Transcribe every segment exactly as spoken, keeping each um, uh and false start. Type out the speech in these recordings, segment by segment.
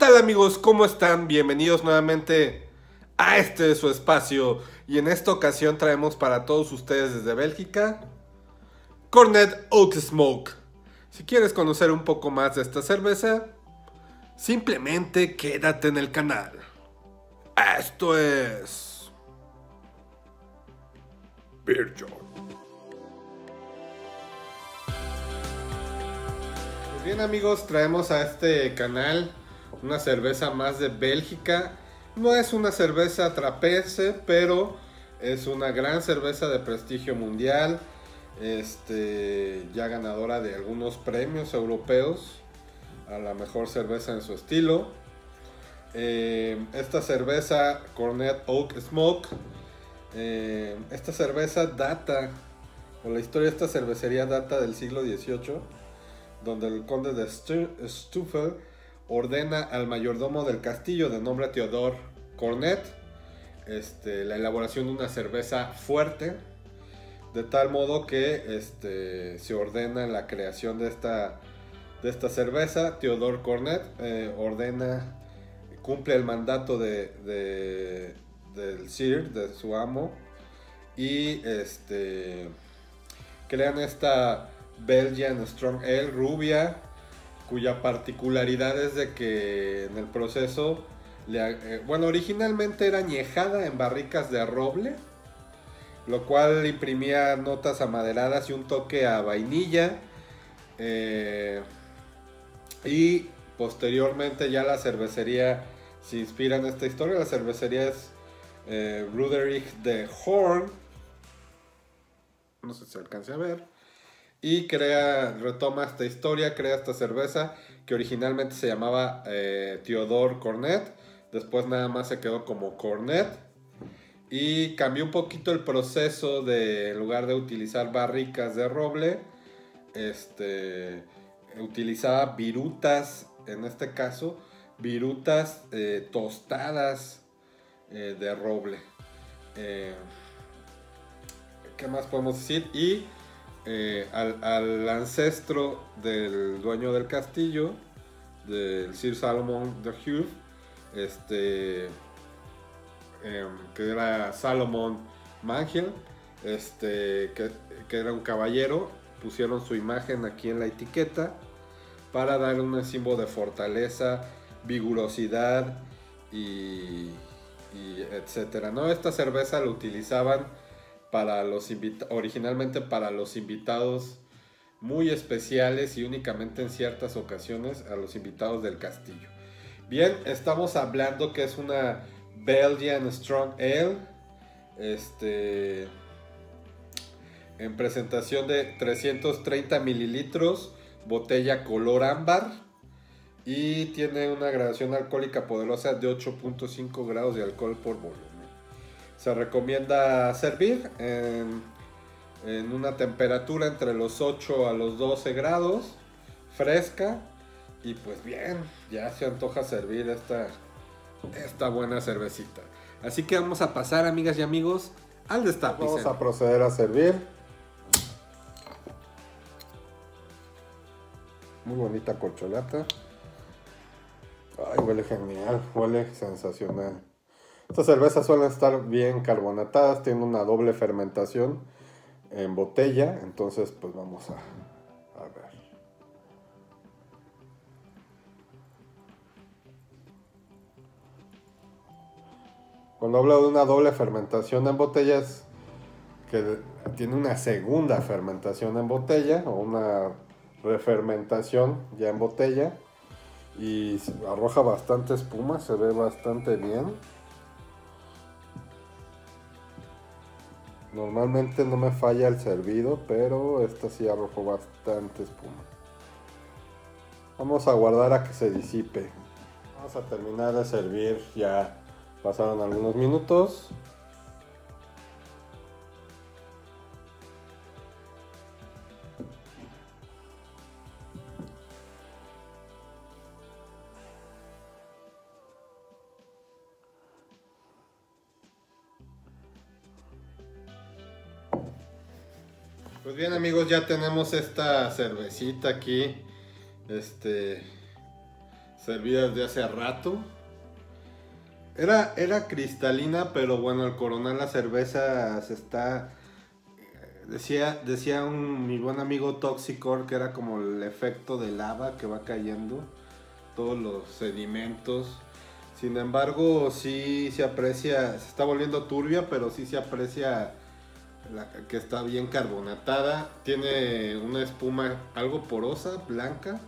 tal amigos? ¿Cómo están? Bienvenidos nuevamente a este de su espacio. Y en esta ocasión traemos para todos ustedes desde Bélgica Cornet Oak Smoke. Si quieres conocer un poco más de esta cerveza, simplemente quédate en el canal. Esto es Beer Jar. Pues bien amigos, traemos a este canal una cerveza más de Bélgica. No es una cerveza trapense, pero es una gran cerveza de prestigio mundial. Este, ya ganadora de algunos premios europeos a la mejor cerveza en su estilo. Eh, esta cerveza Cornet Oak Smoke, eh, esta cerveza data, o la historia de esta cervecería data del siglo dieciocho, donde el conde de Stufel ordena al mayordomo del castillo de nombre Theodore Cornet este, la elaboración de una cerveza fuerte, de tal modo que este, se ordena la creación de esta, de esta cerveza. Theodore Cornet eh, ordena, cumple el mandato de, de, del Sir, de su amo, y este, crean esta Belgian Strong Ale rubia, cuya particularidad es de que en el proceso, le, eh, bueno, originalmente era añejada en barricas de roble, lo cual imprimía notas amaderadas y un toque a vainilla, eh, y posteriormente ya la cervecería se inspira en esta historia. La cervecería es eh, Bruderick de Horn, no sé si se alcance a ver, y crea, retoma esta historia, crea esta cerveza que originalmente se llamaba eh, Theodore Cornet, después nada más se quedó como Cornet, y cambió un poquito el proceso de, en lugar de utilizar barricas de roble, este, utilizaba virutas, en este caso, virutas eh, tostadas eh, de roble. Eh, ¿Qué más podemos decir? Y Eh, al, al ancestro del dueño del castillo, del Sir Salomon de Hugh, este, eh, que era Salomon Mangiel, este, que, que era un caballero, pusieron su imagen aquí en la etiqueta para dar un símbolo de fortaleza, vigorosidad y, y etcétera, ¿no? Esta cerveza la utilizaban para los originalmente para los invitados muy especiales y únicamente en ciertas ocasiones a los invitados del castillo. Bien, estamos hablando que es una Belgian Strong Ale, este, en presentación de trescientos treinta mililitros, botella color ámbar, y tiene una gradación alcohólica poderosa de ocho punto cinco grados de alcohol por volumen. Se recomienda servir en, en una temperatura entre los ocho a los doce grados, fresca, y pues bien, ya se antoja servir esta, esta buena cervecita. Así que vamos a pasar, amigas y amigos, al destape. Vamos a proceder a servir. Muy bonita corcholata. Ay, huele genial, huele sensacional. Estas cervezas suelen estar bien carbonatadas, tienen una doble fermentación en botella, entonces pues vamos a, a ver. Cuando hablo de una doble fermentación en botella es que tiene una segunda fermentación en botella o una refermentación ya en botella, y arroja bastante espuma, se ve bastante bien. Normalmente no me falla el servido, pero esta sí arrojó bastante espuma. Vamos a guardar a que se disipe. Vamos a terminar de servir, ya pasaron algunos minutos. Pues bien amigos, ya tenemos esta cervecita aquí, este, Servida desde hace rato. Era, era cristalina, pero bueno, al coronar la cerveza se está... Decía, decía un, mi buen amigo Toxicor que era como el efecto de lava que va cayendo, todos los sedimentos. Sin embargo, sí se aprecia, se está volviendo turbia, pero sí se aprecia la, que está bien carbonatada. Tiene una espuma algo porosa, blanca,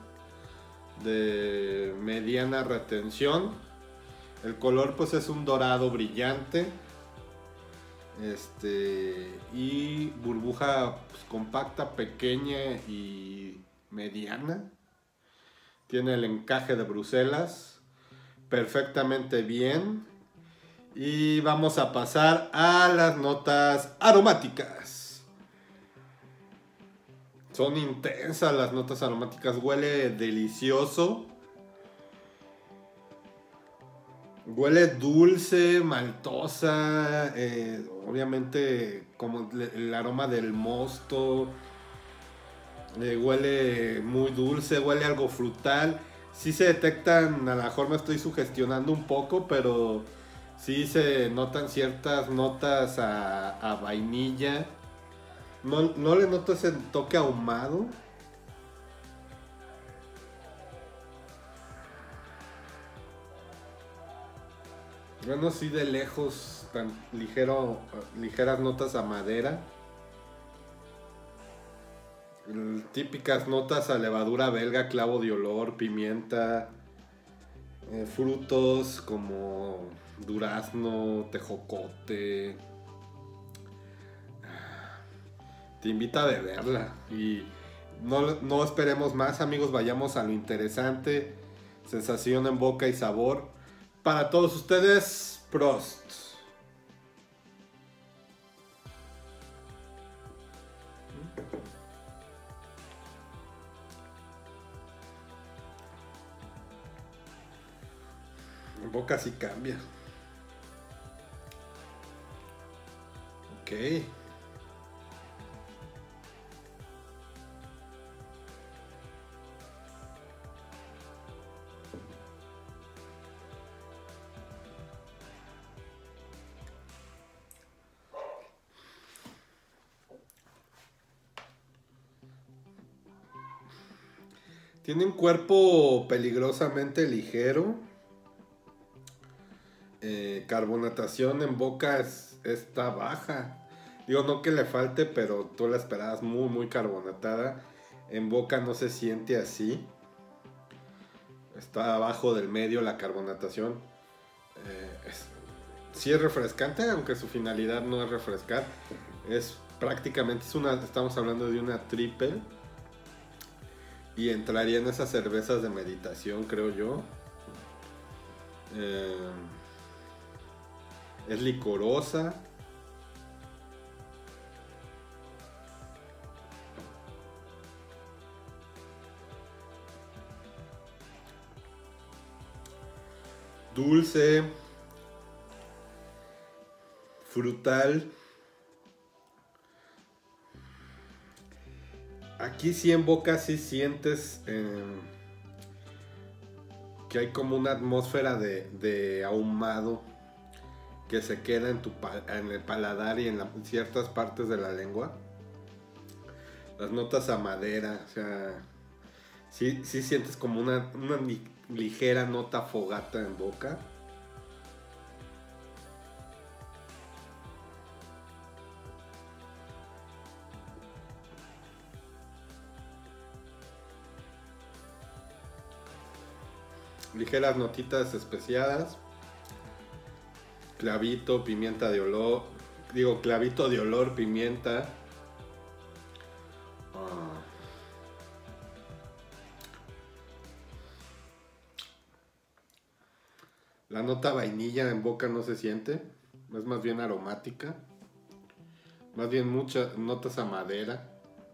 de mediana retención. El color pues es un dorado brillante. Este y burbuja pues, compacta, pequeña y mediana. Tiene el encaje de Bruselas perfectamente bien. Y vamos a pasar a las notas aromáticas. Son intensas las notas aromáticas. Huele delicioso. Huele dulce, maltosa, eh, obviamente como el aroma del mosto. Eh, huele muy dulce, huele algo frutal. Sí se detectan, a lo mejor me estoy sugestionando un poco, pero sí se notan ciertas notas a, a vainilla. No, no le noto ese toque ahumado. Bueno, sí, de lejos, tan ligero, ligeras notas a madera. Típicas notas a levadura belga, clavo de olor, pimienta, eh, frutos como durazno, tejocote. Te invita a beberla y no, no esperemos más, amigos, vayamos a lo interesante. Sensación en boca y sabor. Para todos ustedes, Prost. En boca sí cambia. Ok. Tiene un cuerpo peligrosamente ligero. Eh, carbonatación en boca es, está baja. Digo, no que le falte, pero tú la esperabas muy, muy carbonatada. En boca no se siente así. Está abajo del medio la carbonatación. Eh, es, sí es refrescante, aunque su finalidad no es refrescar. Es prácticamente, es una, estamos hablando de una triple. Y entraría en esas cervezas de meditación, creo yo. Eh, es licorosa. Dulce. Frutal. Aquí sí en boca sí sientes eh, que hay como una atmósfera de, de ahumado que se queda en, tu, en el paladar y en, la, en ciertas partes de la lengua. Las notas a madera, o sea, sí, sí sientes como una, una ligera nota fogata en boca. Ligeras notitas especiadas. Clavito, pimienta de olor. Digo, clavito de olor, pimienta. Ah. La nota vainilla en boca no se siente. Es más bien aromática. Más bien muchas notas a madera.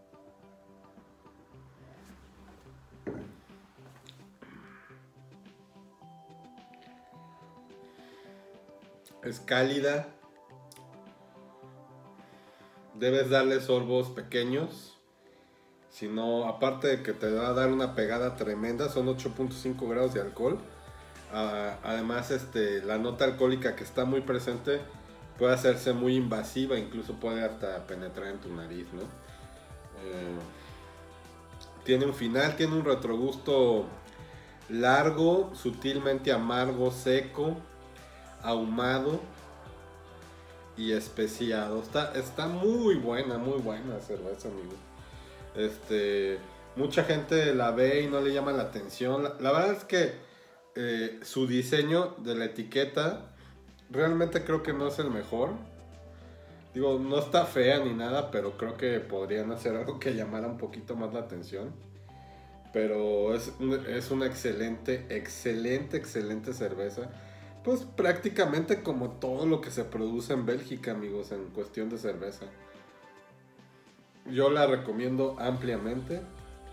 Es cálida. Debes darle sorbos pequeños. sino aparte de que te va a dar una pegada tremenda, son ocho punto cinco grados de alcohol. Uh, además, este, la nota alcohólica que está muy presente puede hacerse muy invasiva, incluso puede hasta penetrar en tu nariz, ¿no? Eh, tiene un final, tiene un retrogusto largo, sutilmente amargo, seco, ahumado y especiado. Está, está muy buena, muy buena cerveza, amigo. Este, mucha gente la ve y no le llama la atención. La, la verdad es que eh, su diseño de la etiqueta realmente creo que no es el mejor. Digo, no está fea ni nada, pero creo que podrían hacer algo que llamara un poquito más la atención. Pero es, es una excelente, excelente, excelente cerveza. Pues prácticamente como todo lo que se produce en Bélgica, amigos, en cuestión de cerveza. Yo la recomiendo ampliamente.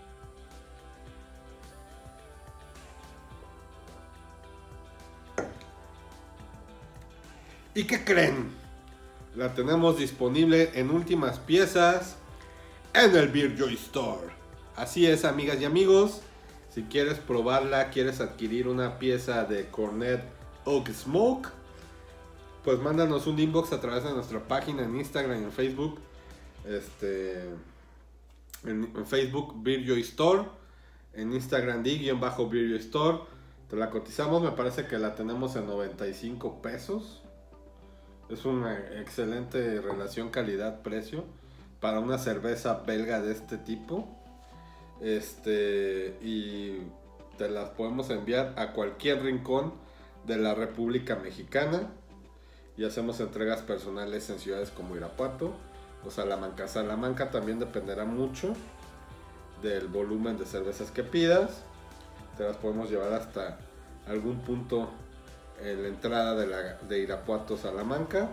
¿Y qué creen? La tenemos disponible en últimas piezas en el Beer Joy Store. Así es, amigas y amigos. Si quieres probarla, quieres adquirir una pieza de Cornet Oak Smoke, pues mándanos un inbox a través de nuestra página en Instagram y en Facebook. Este, en, en Facebook Beer Joy Store, en Instagram D-Beer Joy Store. Te la cotizamos, me parece que la tenemos en noventa y cinco pesos. Es una excelente relación calidad-precio para una cerveza belga de este tipo. Este, y te las podemos enviar a cualquier rincón de la República Mexicana. Y hacemos entregas personales en ciudades como Irapuato o Salamanca. Salamanca también dependerá mucho del volumen de cervezas que pidas. Te las podemos llevar hasta algún punto en la entrada de, la, de Irapuato, Salamanca.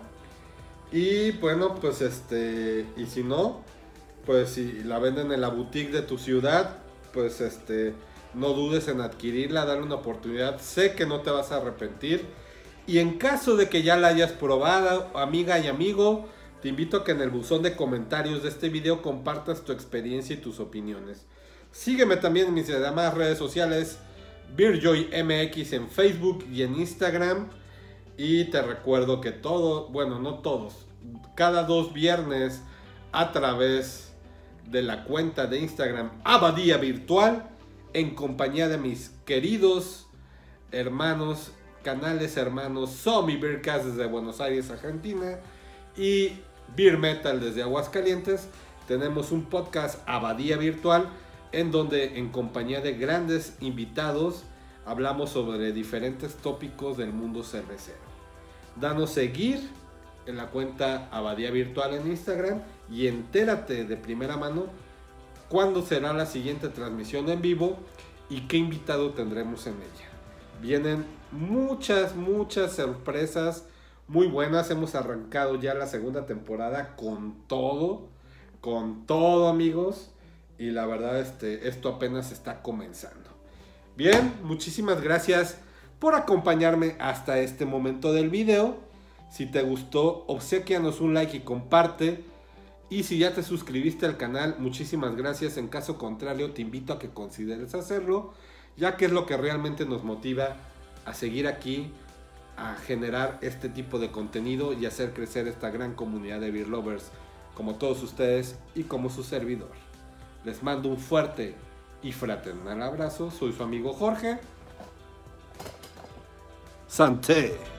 Y bueno, pues este, y si no, pues si la venden en la boutique de tu ciudad, pues este, no dudes en adquirirla, darle una oportunidad. Sé que no te vas a arrepentir. Y en caso de que ya la hayas probado, amiga y amigo, te invito a que en el buzón de comentarios de este video compartas tu experiencia y tus opiniones. Sígueme también en mis demás redes sociales, BeerJoy M X en Facebook y en Instagram. Y te recuerdo que todo, bueno, no todos, cada dos viernes a través de la cuenta de Instagram Abadía Virtual, en compañía de mis queridos hermanos, canales hermanos Zombie Beercast desde Buenos Aires, Argentina, y Beer Metal desde Aguascalientes, tenemos un podcast Abadía Virtual en donde en compañía de grandes invitados hablamos sobre diferentes tópicos del mundo cervecero. Danos seguir en la cuenta Abadía Virtual en Instagram y entérate de primera mano cuándo será la siguiente transmisión en vivo y qué invitado tendremos en ella. Vienen muchas, muchas sorpresas muy buenas. Hemos arrancado ya la segunda temporada con todo, con todo, amigos. Y la verdad, este, esto apenas está comenzando. Bien, muchísimas gracias por acompañarme hasta este momento del video. Si te gustó, obséquianos un like y comparte. Y si ya te suscribiste al canal, muchísimas gracias. En caso contrario, te invito a que consideres hacerlo, ya que es lo que realmente nos motiva a seguir aquí, a generar este tipo de contenido y hacer crecer esta gran comunidad de beer lovers como todos ustedes y como su servidor. Les mando un fuerte y fraternal abrazo. Soy su amigo Jorge. Santé.